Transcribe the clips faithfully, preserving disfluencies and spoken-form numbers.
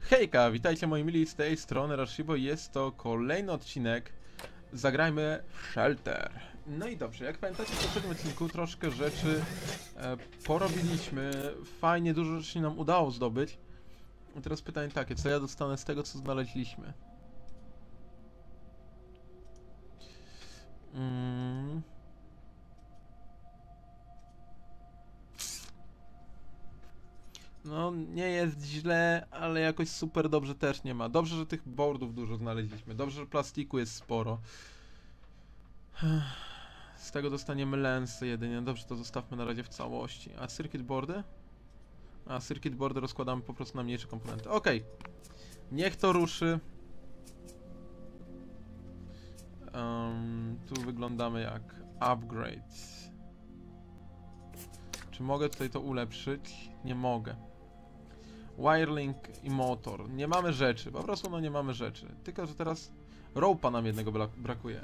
Hejka, witajcie moi mili, z tej strony Rashibo i jest to kolejny odcinek Zagrajmy w Shelter. No i dobrze, jak pamiętacie, w poprzednim odcinku troszkę rzeczy e, porobiliśmy, fajnie dużo rzeczy się nam udało zdobyć. I teraz pytanie takie, co ja dostanę z tego, co znaleźliśmy? Mm. No, nie jest źle, ale jakoś super dobrze też nie ma. Dobrze, że tych boardów dużo znaleźliśmy. Dobrze, że plastiku jest sporo. Z tego dostaniemy lensy jedynie. Dobrze, to zostawmy na razie w całości. A circuit boardy? A circuit boardy rozkładamy po prostu na mniejsze komponenty. Okej. Niech to ruszy. Um, tu wyglądamy jak upgrade. Czy mogę tutaj to ulepszyć? Nie mogę. Wirelink i motor. Nie mamy rzeczy, po prostu no nie mamy rzeczy. Tylko, że teraz ropa nam jednego brakuje.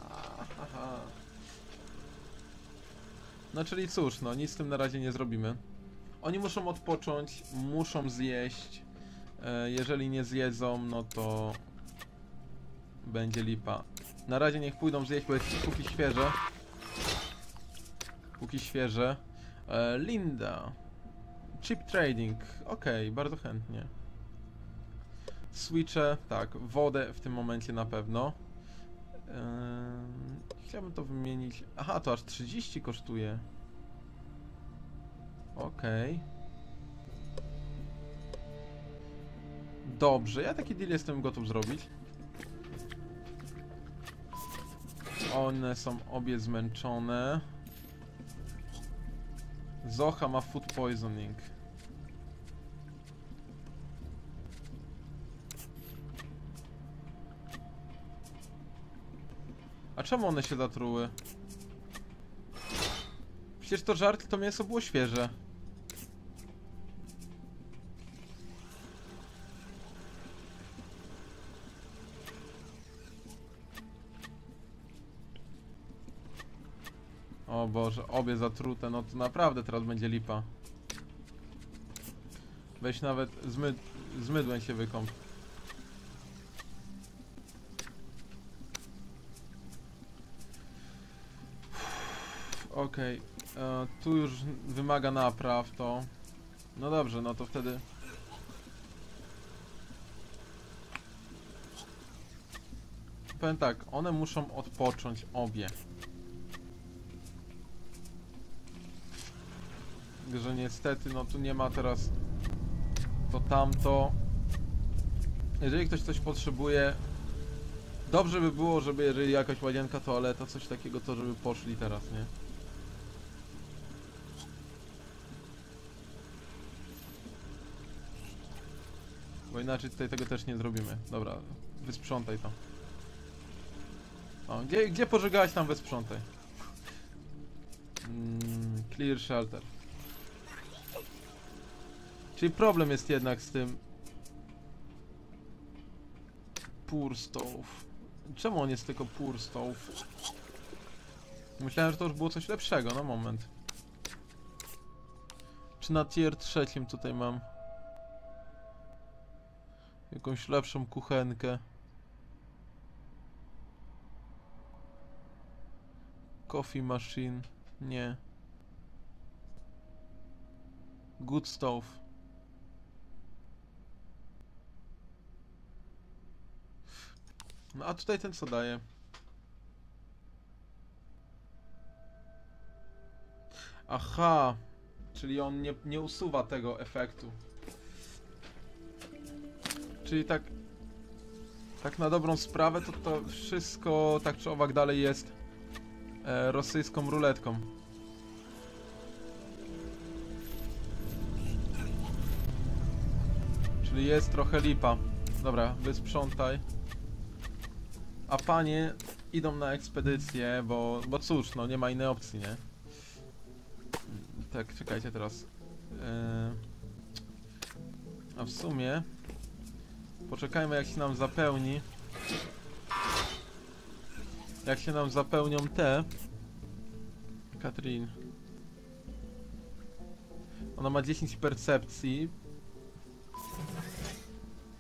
No czyli cóż, no nic z tym na razie nie zrobimy. Oni muszą odpocząć, muszą zjeść. E, jeżeli nie zjedzą, no to będzie lipa. Na razie niech pójdą zjeść, bo jest póki świeże. Póki świeże. E, Linda. Chip trading, okej, okay, bardzo chętnie. Switche, tak, wodę w tym momencie na pewno. Yy, chciałbym to wymienić. Aha, to aż trzydzieści kosztuje. Okej. Okay. Dobrze, ja taki deal jestem gotów zrobić. One są obie zmęczone. Zocha ma food poisoning. A czemu one się zatruły? Przecież to żart, to mięso było świeże. O Boże, obie zatrute, no to naprawdę teraz będzie lipa. Weź nawet z, my z mydłem się wykąp. Okej, okay. Tu już wymaga napraw to. No dobrze, no to wtedy... Powiem tak, one muszą odpocząć obie. Że niestety, no tu nie ma teraz to tamto. Jeżeli ktoś coś potrzebuje, dobrze by było, żeby jeżeli jakaś łazienka, toaleta, coś takiego, to żeby poszli teraz, nie? Bo inaczej tutaj tego też nie zrobimy. Dobra, wysprzątaj to. O, gdzie, gdzie pożegałeś, tam wysprzątaj. Mm, clear shelter. Czyli problem jest jednak z tym Poor stove. Czemu on jest tylko poor stove? Myślałem, że to już było coś lepszego, no moment. Czy na tier trzecim tutaj mam jakąś lepszą kuchenkę? Coffee machine. Nie. Good stove. No a tutaj ten co daje? Aha. Czyli on nie, nie usuwa tego efektu. Czyli tak... Tak na dobrą sprawę to to wszystko tak czy owak dalej jest e, rosyjską ruletką. Czyli jest trochę lipa. Dobra, wysprzątaj. A panie idą na ekspedycję, bo, bo cóż, no nie ma innej opcji, nie? Tak, czekajcie teraz. Yy... A w sumie... Poczekajmy, jak się nam zapełni. Jak się nam zapełnią te... Katrin. Ona ma dziesięć percepcji.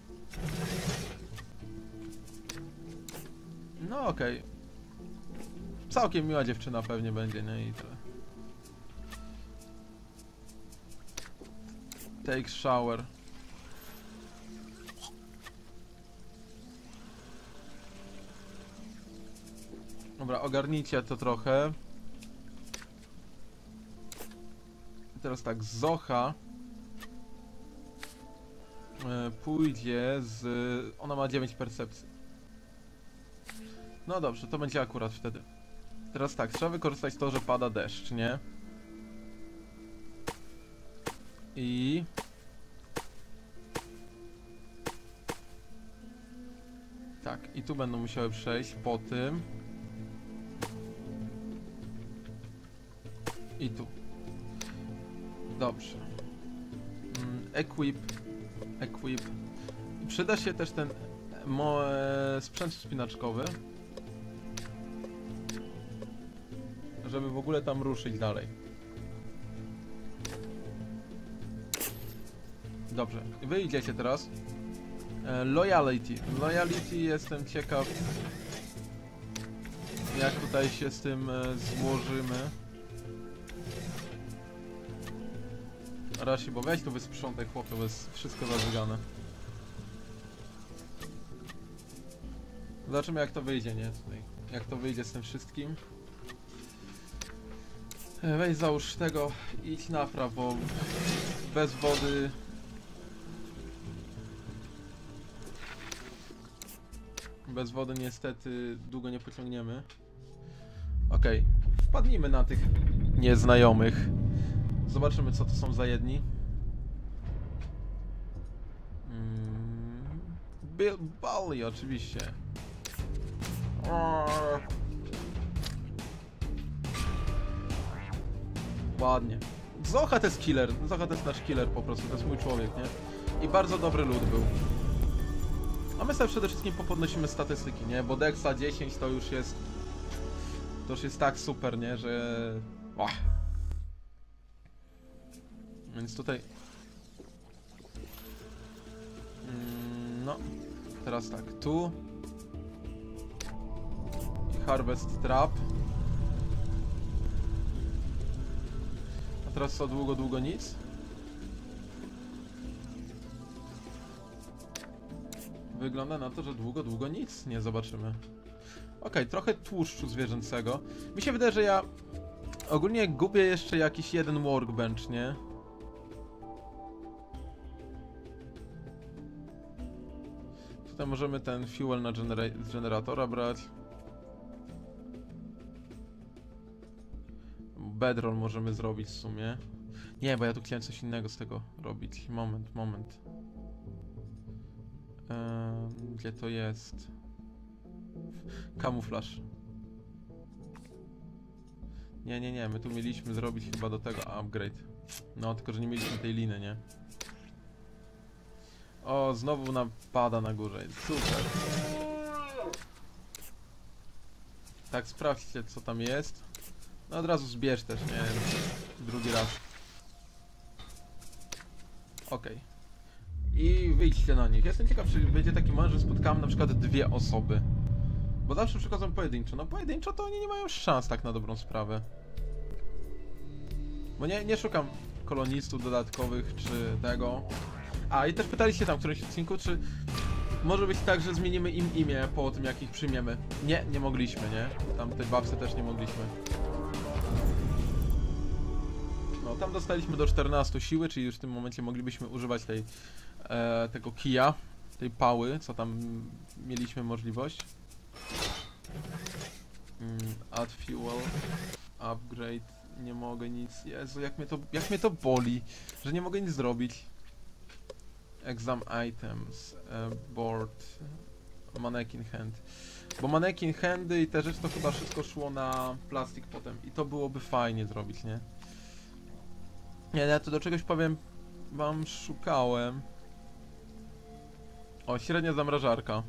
No okej. Okay. Całkiem miła dziewczyna pewnie będzie, nie? I tyle. Take shower. Dobra, ogarnijcie to trochę. I teraz tak, Zocha yy, pójdzie z... Ona ma dziewięć percepcji. No dobrze, to będzie akurat wtedy. Teraz tak, trzeba wykorzystać to, że pada deszcz, nie? I... Tak, i tu będą musiały przejść po tym. I tu. Dobrze. Mm, equip. Equip. I przyda się też ten mo e, sprzęt wspinaczkowy. Żeby w ogóle tam ruszyć dalej. Dobrze. Wy idziecie teraz. E, loyalty. Loyalty jestem ciekaw, jak tutaj się z tym e, złożymy. Rashi, bo weź tu wysprzątaj, chłopie, bo jest wszystko zażygane. Zobaczymy, jak to wyjdzie, nie? Tutaj. Jak to wyjdzie z tym wszystkim. Weź załóż tego, idź napraw, bo bez wody... Bez wody niestety długo nie pociągniemy. Okej, okay. Wpadnijmy na tych nieznajomych. Zobaczymy, co to są za jedni. Mm, Bill Bally oczywiście. Arr. Ładnie. Zocha to jest killer. Zocha to jest nasz killer po prostu. To jest mój człowiek, nie? I bardzo dobry lud był. A my sobie przede wszystkim popodnosimy statystyki, nie? Bo Dexa dziesięć to już jest... To już jest tak super, nie? Że... Oh. Więc tutaj... Mm, no. Teraz tak, tu... I Harvest Trap. A teraz co, długo, długo nic? Wygląda na to, że długo, długo nic nie zobaczymy. Okej, okay, trochę tłuszczu zwierzęcego. Mi się wydaje, że ja ogólnie gubię jeszcze jakiś jeden workbench, nie? Tutaj możemy ten fuel na genera z generatora brać. Bedroll możemy zrobić w sumie. Nie, bo ja tu chciałem coś innego z tego robić. Moment, moment. Eee, gdzie to jest? Kamuflaż. Nie, nie, nie, my tu mieliśmy zrobić chyba do tego upgrade. No, tylko że nie mieliśmy tej liny, nie? O, znowu napada na górze. Super. Tak, sprawdźcie, co tam jest. No, od razu zbierz też, nie? Drugi raz. Okej. Okay. I wyjdźcie na nich. Jestem ciekaw, czy będzie taki moment, że spotkamy na przykład dwie osoby. Bo zawsze przychodzą pojedynczo. No pojedynczo to oni nie mają szans tak na dobrą sprawę. Bo nie, nie szukam kolonistów dodatkowych, czy tego. A, i też pytaliście tam w którymś odcinku, czy może być tak, że zmienimy im imię po tym, jak ich przyjmiemy. Nie, nie mogliśmy, nie? Tam tej babce też nie mogliśmy. No, tam dostaliśmy do czternastu siły, czyli już w tym momencie moglibyśmy używać tej, e, tego kija, tej pały, co tam mieliśmy możliwość. Mm, add fuel, upgrade, nie mogę nic, Jezu, jak mnie to, jak mnie to boli, że nie mogę nic zrobić. Exam items, uh, board, mannequin hand. Bo mannequin handy i te rzeczy to chyba wszystko szło na plastik potem i to byłoby fajnie zrobić, nie? Nie, ja to do czegoś powiem wam szukałem. O, średnia zamrażarka.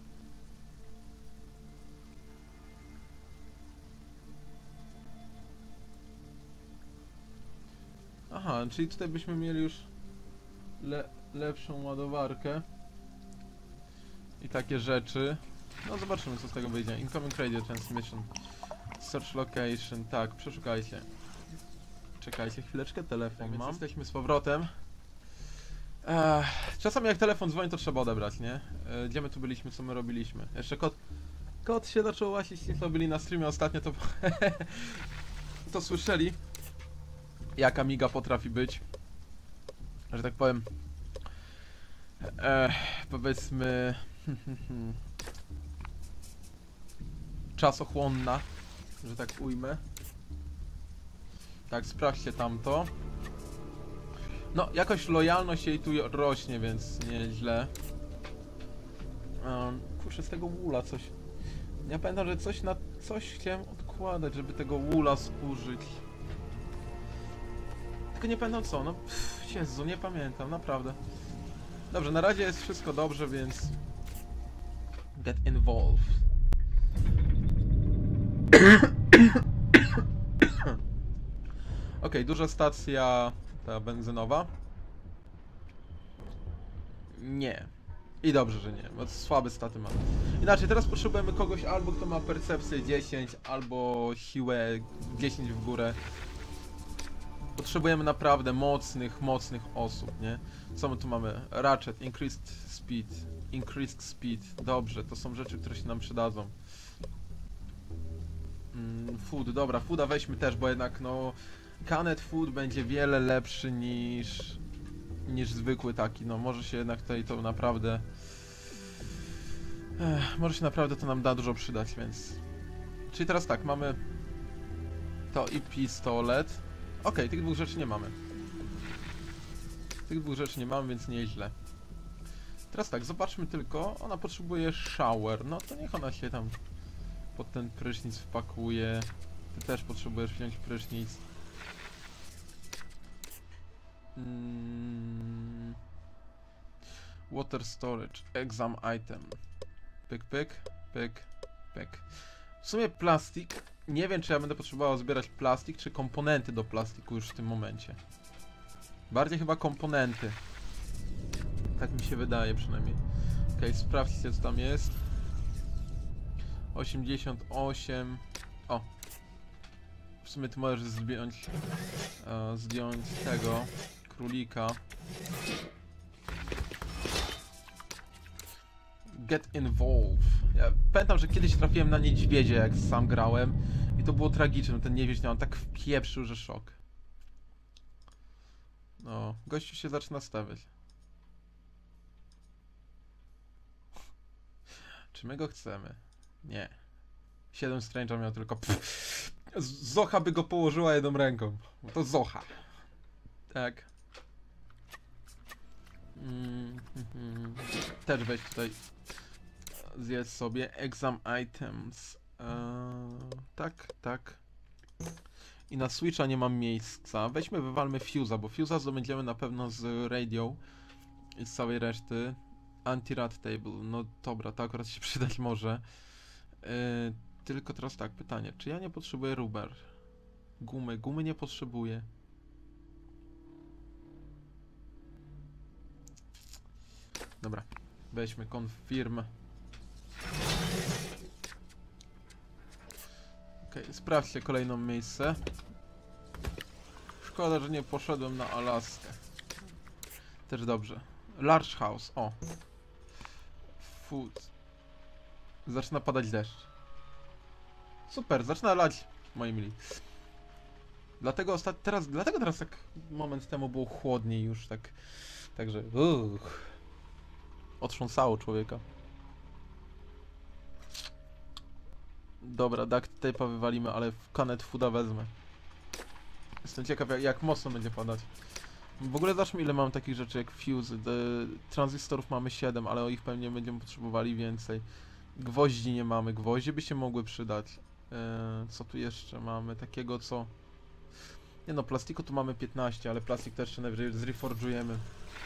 Aha, czyli tutaj byśmy mieli już le lepszą ładowarkę i takie rzeczy. No zobaczymy, co z tego wyjdzie. Incoming radio transmission. Search location. Tak, przeszukajcie. Czekajcie chwileczkę, telefon mam. Jesteśmy z powrotem. Ech, czasami jak telefon dzwoni, to trzeba odebrać, nie? E, gdzie my tu byliśmy, co my robiliśmy? Jeszcze kot... Kot się zaczął łasić, ci co byli na streamie ostatnio, to... to słyszeli, jak Amiga potrafi być. Że tak powiem... Ech, powiedzmy... czasochłonna, że tak ujmę. Tak, sprawdźcie tamto. No, jakoś lojalność jej tu rośnie, więc nieźle. Um, kurczę, z tego wola coś... Ja pamiętam, że coś na... coś chciałem odkładać, żeby tego wola zużyć. Tylko nie pamiętam co, no... Pff, Jezu, nie pamiętam, naprawdę. Dobrze, na razie jest wszystko dobrze, więc... Get involved. Ok, duża stacja... ta benzynowa. Nie. I dobrze, że nie, bo słabe staty mam. Inaczej, teraz potrzebujemy kogoś albo kto ma percepcję dziesięć, albo siłę dziesięć w górę. Potrzebujemy naprawdę mocnych, mocnych osób, nie? Co my tu mamy? Ratchet, increased speed, increased speed. Dobrze, to są rzeczy, które się nam przydadzą. Mm, food, dobra, fooda weźmy też, bo jednak no... Canned food będzie wiele lepszy niż... niż zwykły taki, no może się jednak tutaj to naprawdę... Ech, może się naprawdę to nam da dużo przydać, więc... Czyli teraz tak, mamy... to i pistolet. Okej, okay, tych dwóch rzeczy nie mamy. Tych dwóch rzeczy nie mamy, więc nieźle. Teraz tak, zobaczmy tylko, ona potrzebuje shower, no to niech ona się tam pod ten prysznic wpakuje. Ty też potrzebujesz wziąć prysznic. Mm. Water storage, exam item. Pyk, pyk, pyk, pyk. W sumie plastik. Nie wiem, czy ja będę potrzebował zbierać plastik, czy komponenty do plastiku już w tym momencie. Bardziej chyba komponenty. Tak mi się wydaje przynajmniej. Okej, okay, sprawdźcie, co tam jest. osiemdziesiąt osiem. O. W sumie ty możesz zdjąć, uh, zdjąć tego królika. Get involved. Ja pamiętam, że kiedyś trafiłem na niedźwiedzie, jak sam grałem. I to było tragiczne. Ten niedźwiedź miał tak wpieprzył, że szok. No, gościu się zaczyna stawiać. Czy my go chcemy? Nie. siedem Strange'a miał tylko... Pff. Zocha by go położyła jedną ręką. To Zocha. Tak. Mm, mm, też weź tutaj. Zjedz sobie. Exam items. Eee, tak, tak. I na Switcha nie mam miejsca. Weźmy, wywalmy Fuse'a, bo Fuse'a zdobędziemy na pewno z radio i z całej reszty. Anti-rat table. No dobra, to akurat się przydać może. Eee, tylko teraz tak, pytanie. Czy ja nie potrzebuję rubber? Gumy. Gumy nie potrzebuję. Dobra. Weźmy confirm. Okej, okay, sprawdźcie kolejną miejsce. Szkoda, że nie poszedłem na Alaskę. Też dobrze. Large house, o. Food. Zaczyna padać deszcz. Super, zaczyna lać, moi mili. Dlatego ostat... teraz, dlatego teraz tak moment temu było chłodniej już, tak... Także... Uch. Otrząsało człowieka. Dobra, duct tape'a wywalimy, ale w Canned Fooda wezmę. Jestem ciekaw, jak, jak mocno będzie padać. W ogóle zacznijmy, ile mam takich rzeczy jak fuse. Tranzystorów mamy siedem, ale o ich pewnie będziemy potrzebowali więcej. Gwoździ nie mamy. Gwoździe by się mogły przydać. Eee, co tu jeszcze mamy? Takiego co... Nie no, plastiku tu mamy piętnaście, ale plastik też jeszcze najwyżej zreforżujemy.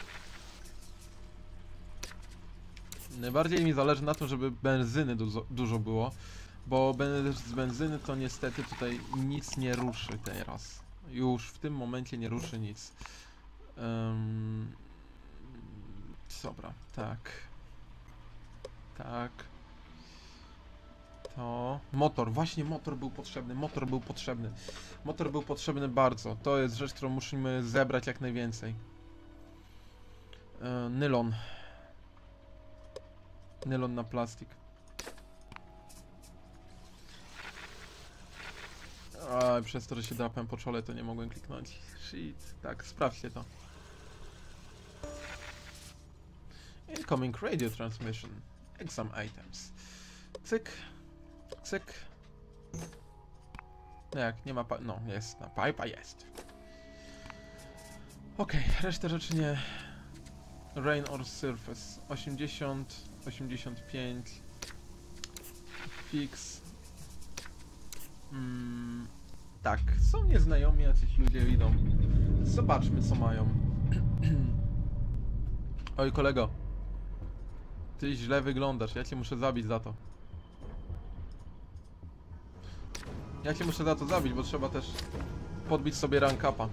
Najbardziej mi zależy na tym, żeby benzyny dużo, dużo było. Bo bez benzyny to niestety tutaj nic nie ruszy teraz. Już w tym momencie nie ruszy nic. Um, dobra, tak. Tak. To... Motor, właśnie motor był potrzebny, motor był potrzebny. Motor był potrzebny bardzo. To jest rzecz, którą musimy zebrać jak najwięcej. E, nylon. Nylon na plastik. A, przez to, że się drapłem po czole, to nie mogłem kliknąć. Shit. Tak, sprawdźcie to. Incoming radio transmission. Exam items. Cyk. Cyk. No jak, nie ma pa... No, jest. Na pipa jest. Okej, okay, resztę rzeczy nie... Rain or surface. osiemdziesiąt, osiemdziesiąt pięć. Fix. Mm, tak, są nieznajomi, jacyś ludzie idą. Zobaczmy, co mają. Oj, kolego. Ty źle wyglądasz, ja cię muszę zabić za to. Ja cię muszę za to zabić, bo trzeba też podbić sobie rank upa.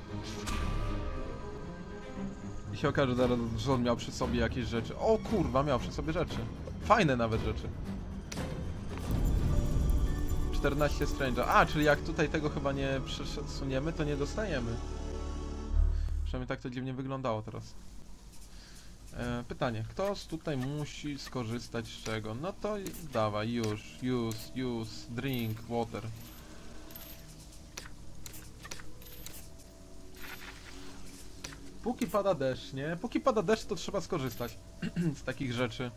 I się okaże zaraz, że on miał przy sobie jakieś rzeczy. O kurwa, miał przy sobie rzeczy. Fajne nawet rzeczy. czternaście strange'a. A, czyli jak tutaj tego chyba nie przesuniemy, to nie dostajemy. Przynajmniej tak to dziwnie wyglądało teraz. E, pytanie, kto tutaj musi skorzystać z czego? No to dawaj, już, use, use, drink, water. Póki pada deszcz, nie? Póki pada deszcz, to trzeba skorzystać z takich rzeczy.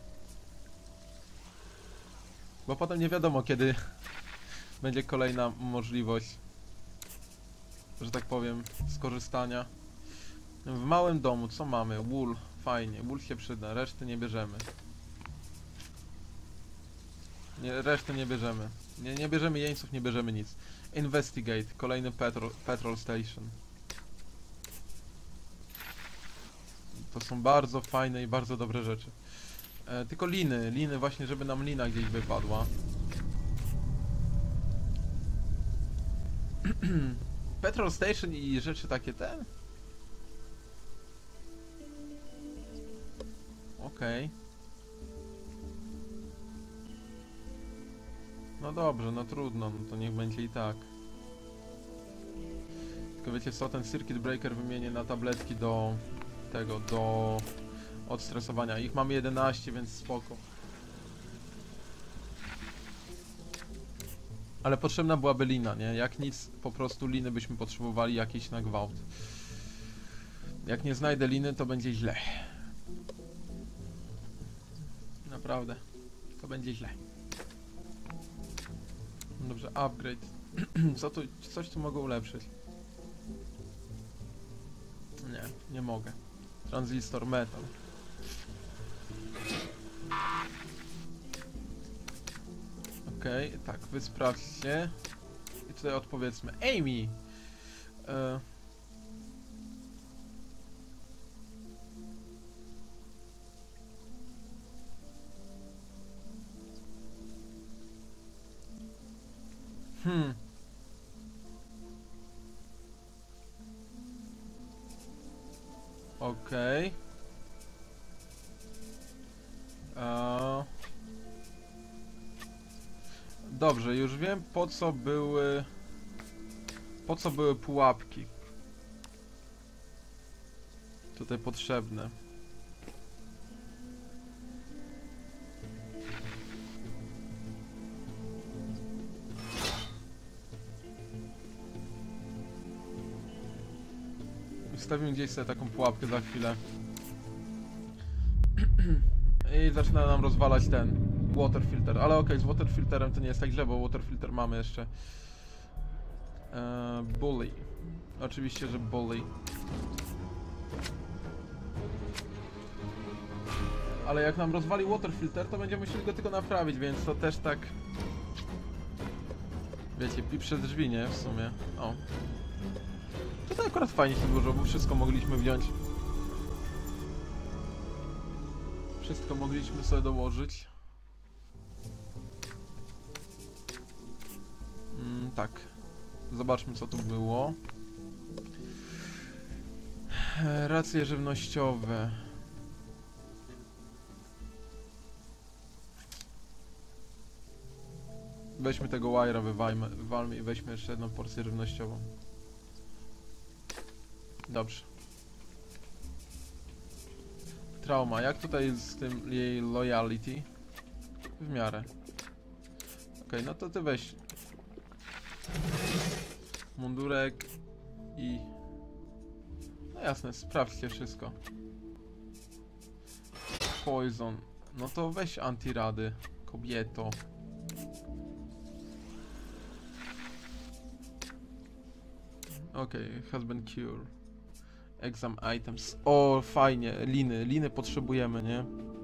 Bo potem nie wiadomo, kiedy będzie kolejna możliwość, że tak powiem, skorzystania. W małym domu co mamy? Wool. Fajnie, wool się przyda, reszty nie bierzemy. Nie, reszty nie bierzemy. Nie, nie bierzemy jeńców, nie bierzemy nic. Investigate, kolejny petrol, petrol station. To są bardzo fajne i bardzo dobre rzeczy. E, tylko liny, liny właśnie, żeby nam lina gdzieś wypadła. Petrol station i rzeczy takie te? Okej. Okay. No dobrze, no trudno, no to niech będzie i tak. Tylko wiecie co, ten circuit breaker wymienię na tabletki do tego, do odstresowania. Ich mamy jedenaście, więc spoko. Ale potrzebna byłaby lina, nie? Jak nic, po prostu liny byśmy potrzebowali jakieś na gwałt. Jak nie znajdę liny, to będzie źle. Naprawdę. To będzie źle. Dobrze, upgrade. Co tu, coś tu mogę ulepszyć? Nie, nie mogę. Transistor metal. Okej, okay, tak, wy sprawdźcie. I tutaj odpowiedzmy. Amy! E... Hmm. Okej. Okay. Dobrze, już wiem po co były... Po co były pułapki tutaj potrzebne. Wstawimy gdzieś sobie taką pułapkę za chwilę. I zaczyna nam rozwalać ten water filter. Ale okej, okay, z water filterem to nie jest tak źle, bo water filter mamy jeszcze. Eee, bully. Oczywiście, że bully. Ale jak nam rozwali water filter, to będziemy musieli go tylko naprawić, więc to też tak... Wiecie, pi przez drzwi, nie? W sumie. O. To akurat fajnie się złożyło, bo wszystko mogliśmy wziąć. Wszystko mogliśmy sobie dołożyć. Mm, tak. Zobaczmy, co tu było. Racje żywnościowe. Weźmy tego wire'a, wywalmy, wywalmy i weźmy jeszcze jedną porcję żywnościową. Dobrze. Trauma, jak tutaj z tym jej loyalty? W miarę. Okej, okay, no to ty weź mundurek i... No jasne, sprawdźcie wszystko. Poison. No to weź antirady, kobieto. Okej, okay, has been cured. Exam items. O, fajnie, liny. Liny potrzebujemy, nie?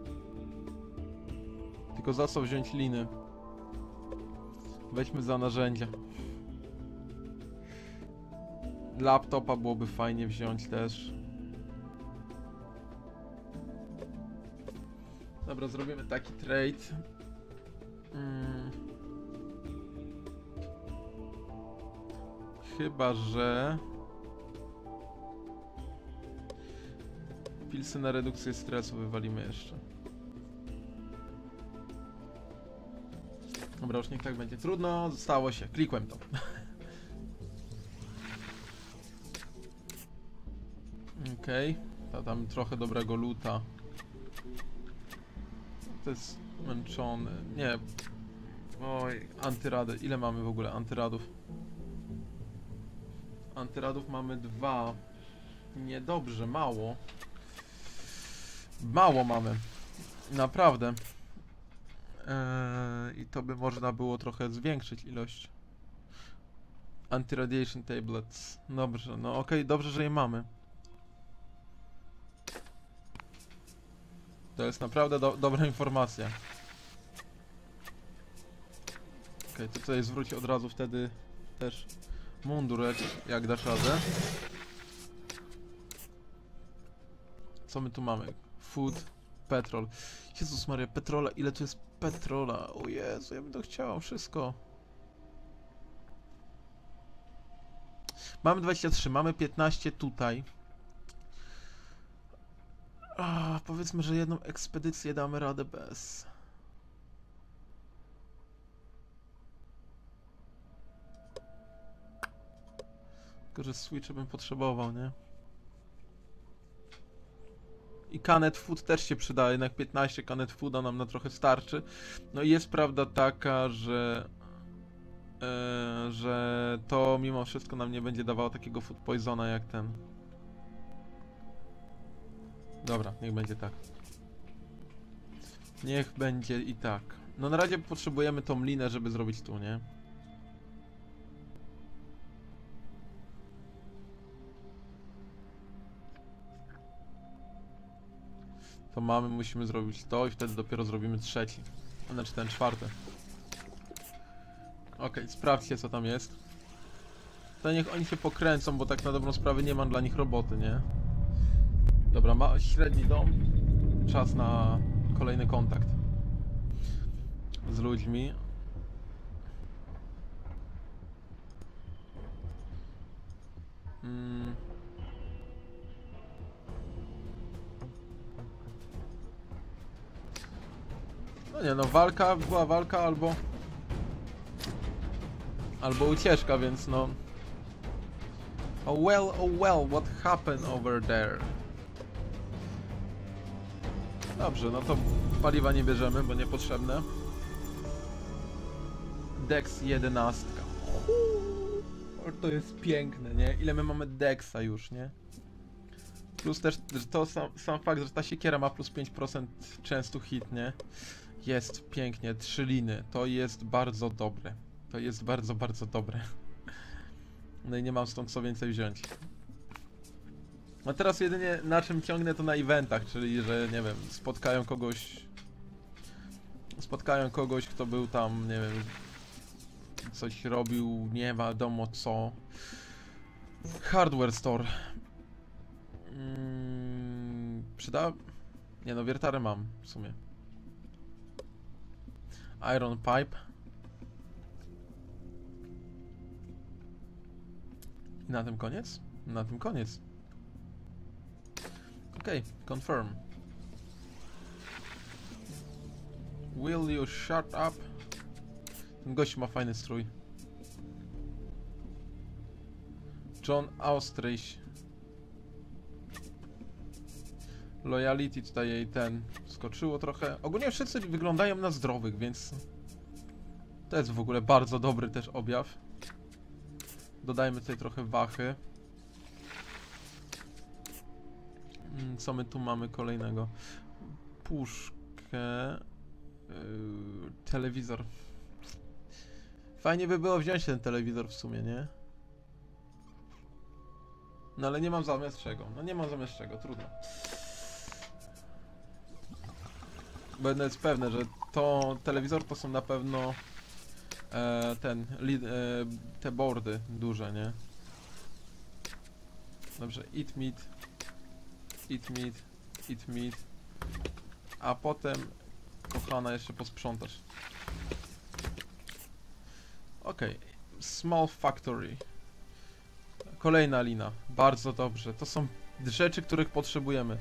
Tylko za co wziąć liny? Weźmy za narzędzia. Laptopa byłoby fajnie wziąć też. Dobra, zrobimy taki trade. Hmm. Chyba, że... Pilsy na redukcję stresu wywalimy jeszcze. Dobra, już niech tak będzie. Trudno, stało się. Klikłem to. Okej. Okay. To tam trochę dobrego luta. To jest męczony. Nie. Oj, antyrady. Ile mamy w ogóle antyradów? Antyradów mamy dwa. Niedobrze, mało. Mało mamy. Naprawdę. Eee, I to by można było trochę zwiększyć ilość. Anti-radiation tablets. Dobrze, no okej, okay, dobrze, że je mamy. To jest naprawdę do dobra informacja. Okej, okay, to tutaj zwróci od razu wtedy też mundurek, jak dasz radę. Co my tu mamy? Food, petrol. Jezus Maria, petrola, ile tu jest petrola? O Jezu, ja bym to chciał, wszystko. Mamy dwadzieścia trzy, mamy piętnaście tutaj. A, powiedzmy, że jedną ekspedycję damy radę bez. Tylko, że switcha bym potrzebował, nie? I Canet Food też się przyda, jednak piętnaście Canet Fooda nam na trochę starczy. No i jest prawda taka, że... Yy, że to mimo wszystko nam nie będzie dawało takiego food poisona jak ten. Dobra, niech będzie tak. Niech będzie i tak. No na razie potrzebujemy tą linę, żeby zrobić tu, nie? To mamy, musimy zrobić to i wtedy dopiero zrobimy trzeci. Znaczy ten czwarty. Okej, okay, sprawdźcie co tam jest. To niech oni się pokręcą, bo tak na dobrą sprawę nie mam dla nich roboty, nie? Dobra, ma średni dom. Czas na kolejny kontakt z ludźmi. Hmm. No nie no, walka, była walka albo... Albo ucieczka, więc no... Oh well, oh well, what happened over there? Dobrze, no to paliwa nie bierzemy, bo niepotrzebne. Dex jedenaście. To jest piękne, nie? Ile my mamy Dexa już, nie? Plus też to sam, sam fakt, że ta siekiera ma plus pięć procent często hit, nie? Jest pięknie, trzy liny. To jest bardzo dobre. To jest bardzo, bardzo dobre. No i nie mam stąd co więcej wziąć. A teraz jedynie na czym ciągnę to na eventach, czyli że nie wiem, spotkają kogoś... Spotkają kogoś, kto był tam, nie wiem... Coś robił, nie wiadomo co. Hardware store. Hmm, przyda... Nie no, wiertarę mam w sumie. Iron pipe. I na tym koniec? Na tym koniec. Okej, okay, confirm. Will you shut up? Ten gość ma fajny strój. John Austrich. Loyalty tutaj jej ten skoczyło trochę. Ogólnie wszyscy wyglądają na zdrowych, więc to jest w ogóle bardzo dobry też objaw. Dodajmy tutaj trochę wachy. Co my tu mamy kolejnego? Puszkę. Yy, telewizor. Fajnie by było wziąć ten telewizor w sumie, nie? No ale nie mam zamiast czego. No nie mam zamiast czego, trudno. Będę jest pewny, że to telewizor to są na pewno e, ten, li, e, te boardy duże, nie? Dobrze, eat meat, eat meat, eat meat, a potem, kochana, jeszcze posprzątasz. Okej, okay. Small factory. Kolejna lina, bardzo dobrze, to są rzeczy, których potrzebujemy.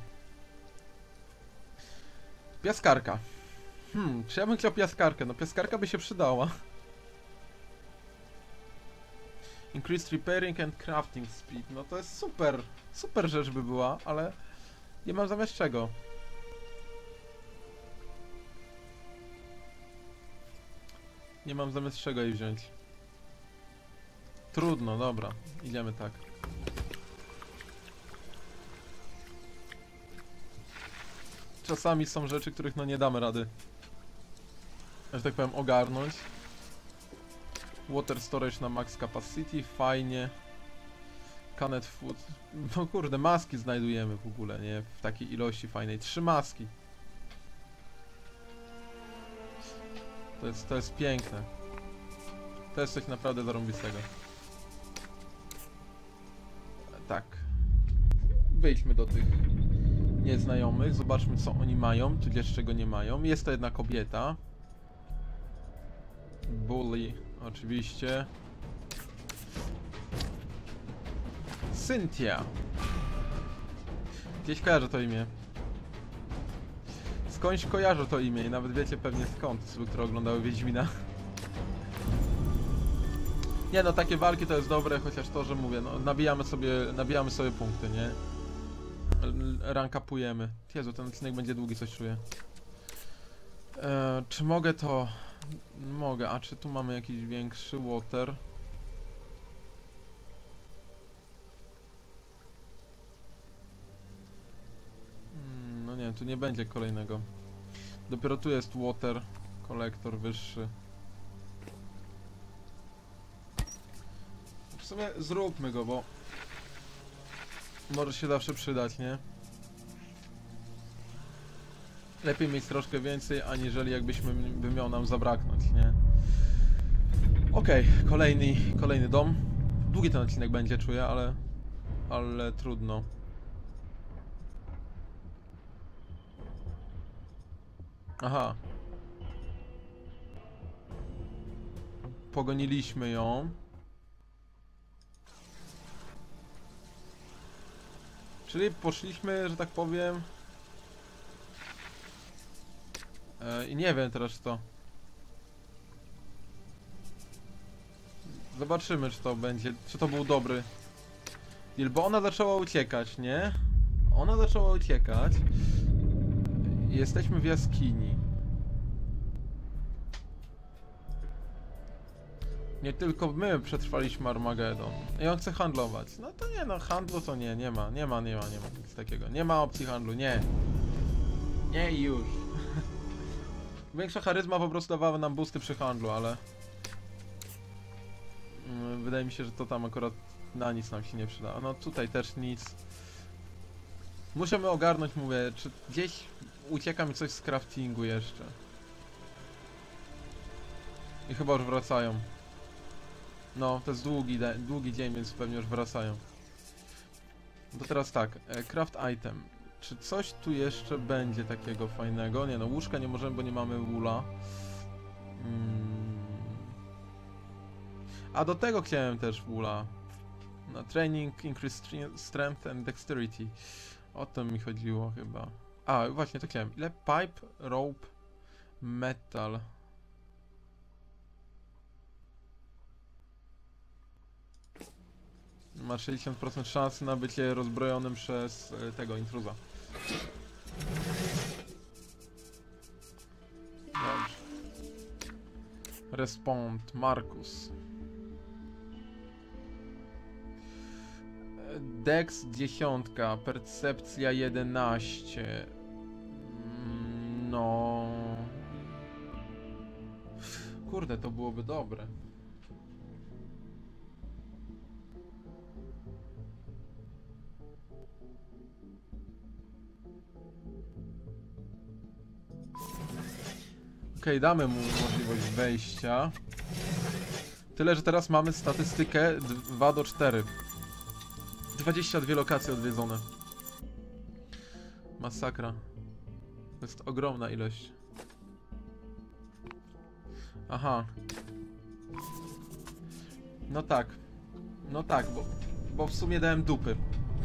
Piaskarka. Hmm, czy ja bym chciał piaskarkę? No piaskarka by się przydała. Increased repairing and crafting speed. No to jest super, super rzecz by była, ale nie mam zamiast czego. Nie mam zamiast czego jej wziąć. Trudno, dobra, idziemy tak. Czasami są rzeczy, których no nie damy rady, że tak powiem, ogarnąć. Water storage na max capacity, fajnie. Canned food. No kurde, maski znajdujemy w ogóle, nie? W takiej ilości fajnej. Trzy maski. To jest, to jest piękne. To jest coś naprawdę zarąbistego. Tak. Wyjdźmy do tych nieznajomych, zobaczmy co oni mają, tudzież czego nie mają. Jest to jedna kobieta. Bully, oczywiście. Cynthia. Gdzieś kojarzę to imię. Skądś kojarzę to imię i nawet wiecie pewnie skąd, osoby, które oglądały Wiedźmina. Nie no, takie walki to jest dobre, chociaż to, że mówię, no nabijamy sobie, nabijamy sobie punkty, nie? Rankapujemy. Jezu, ten odcinek będzie długi, coś czuję. Eee, czy mogę to... Mogę, a czy tu mamy jakiś większy water? Hmm, no nie, tu nie będzie kolejnego. Dopiero tu jest water, kolektor wyższy. W sumie zróbmy go, bo może się zawsze przydać, nie? Lepiej mieć troszkę więcej, aniżeli jakbyśmy by miał nam zabraknąć, nie? Okej, okay, kolejny, kolejny dom. Długi ten odcinek będzie, czuję, ale... Ale trudno. Aha. Pogoniliśmy ją. Czyli poszliśmy, że tak powiem... E, I nie wiem teraz to. Zobaczymy, czy to będzie, czy to był dobry deal, bo ona zaczęła uciekać, nie? Ona zaczęła uciekać. Jesteśmy w jaskini. Nie tylko my przetrwaliśmy Armagedon. I on chce handlować. No to nie, no handlu to nie, nie ma, nie ma, nie ma, nie ma nic takiego. Nie ma opcji handlu, nie. Nie i już. Większa charyzma po prostu dawała nam boosty przy handlu, ale... Wydaje mi się, że to tam akurat na nic nam się nie przyda. No tutaj też nic. Musimy ogarnąć, mówię, czy gdzieś ucieka mi coś z craftingu jeszcze. I chyba już wracają. No, to jest długi, długi dzień, więc pewnie już wracają. To teraz tak, craft item. Czy coś tu jeszcze będzie takiego fajnego? Nie no, łóżka nie możemy, bo nie mamy wool'a. Hmm. A do tego chciałem też wool'a. No, training, increase strength and dexterity. O to mi chodziło chyba. A, właśnie to chciałem. Ile? Pipe, rope, metal. Ma sześćdziesiąt procent szansy na bycie rozbrojonym przez y, tego intruza. Dobrze. Respond, Markus. Dex dziesiątka, percepcja jedenaście. Mm, No. Kurde, to byłoby dobre. Okej, okay, damy mu możliwość wejścia. Tyle, że teraz mamy statystykę dwa do czterech. dwadzieścia dwie lokacje odwiedzone. Masakra. To jest ogromna ilość. Aha. No tak. No tak, bo, bo w sumie dałem dupy.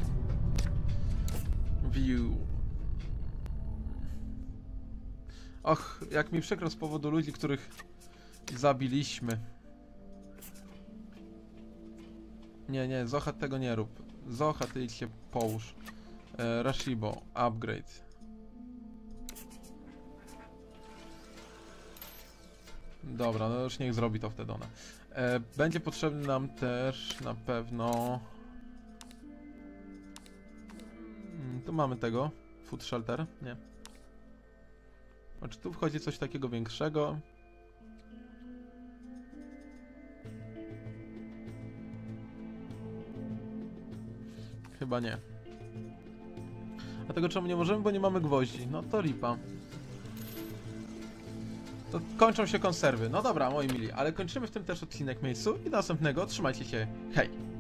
View. Och, jak mi przykro z powodu ludzi, których zabiliśmy. Nie, nie, Zocha tego nie rób. Zocha, ty idź się połóż. E, Rashibo, upgrade. Dobra, no już niech zrobi to wtedy ona. E, będzie potrzebny nam też na pewno... Hmm, tu mamy tego. Food shelter, nie. A czy tu wchodzi coś takiego większego? Chyba nie. A tego czemu nie możemy? Bo nie mamy gwoździ. No to lipa. To kończą się konserwy. No dobra, moi mili, ale kończymy w tym też odcinek miejscu i do następnego. Trzymajcie się. Hej!